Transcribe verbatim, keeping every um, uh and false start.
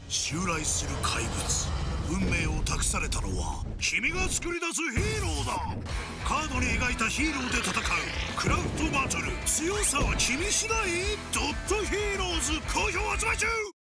襲来する怪物、運命を託されたのは君が作り出すヒーローだ。カードに描いたヒーローで戦うクラフトバトル、強さは君次第。ドットヒーローズ好評発売中。